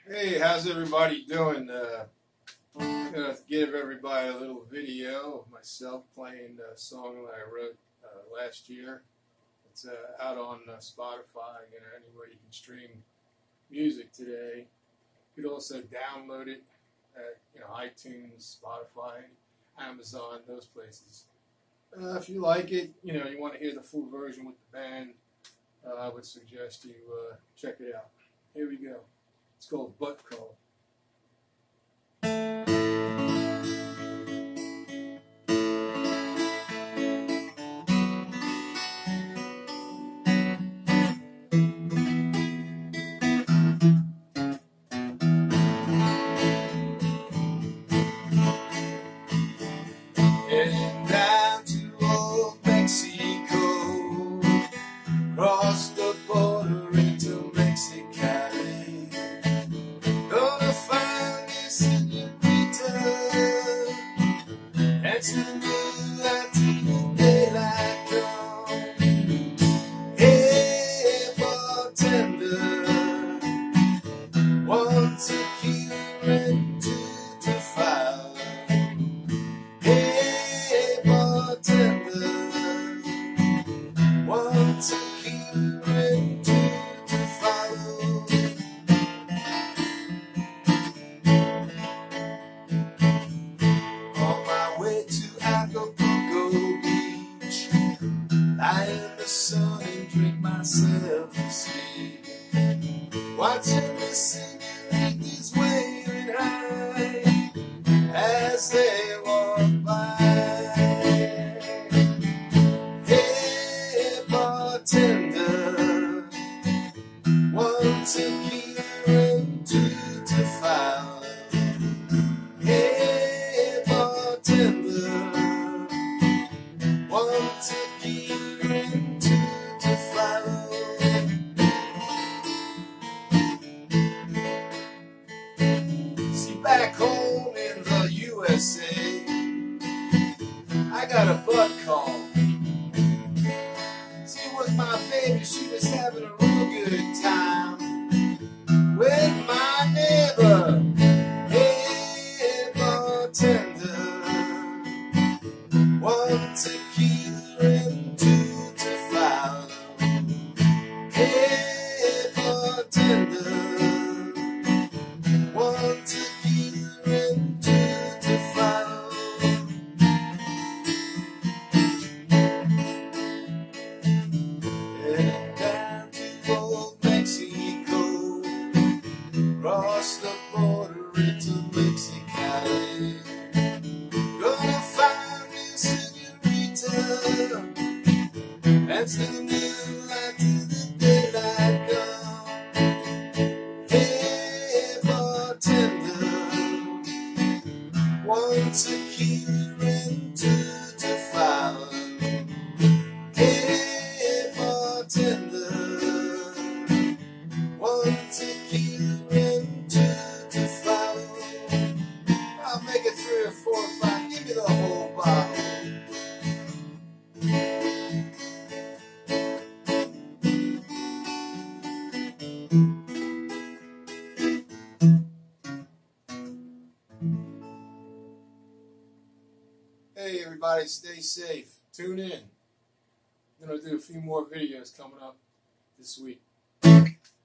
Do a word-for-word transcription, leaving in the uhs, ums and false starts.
Hey, how's everybody doing? Uh, I'm going to give everybody a little video of myself playing a song that I wrote uh, last year. It's uh, out on uh, Spotify and anywhere you can stream music today. You could also download it at you know iTunes, Spotify, Amazon, those places. Uh, if you like it, you know, you want to hear the full version with the band, uh, I would suggest you uh, check it out. Here we go. It's called Butt Call. Heading down to old Mexico, cross the border into Mexicali. Gonna find me señorita, that's the moonlight till the daylight comes. Hey, bartender, one tequila and two to follow. Hey, bartender, one tequila and two to follow. On my way to Acapulco Beach, lie in the sun and drink myself to sleep, watching the senoritas waving high as they walk by. Hey, bartender, one tequila and two to follow. Hey, bartender, one tequila and two to follow. See, back home in the U S A, I got a butt call. See, it was my baby, she was having a real good time with my neighbor. Hey, bartender, one tequila and two to follow. Hey, bartender, one tequila and two to follow. Heading down to old Mexico, cross the border into Mexicali. Gonna find me señorita, that's the moonlight till the daylight comes. Hey, bartender, one tequila and two to follow. Hey, bartender, one tequila and two to follow. I'll make it three or four or five. Give me the whole bottle. Hey everybody, stay safe. Tune in. I'm going to do a few more videos coming up this week.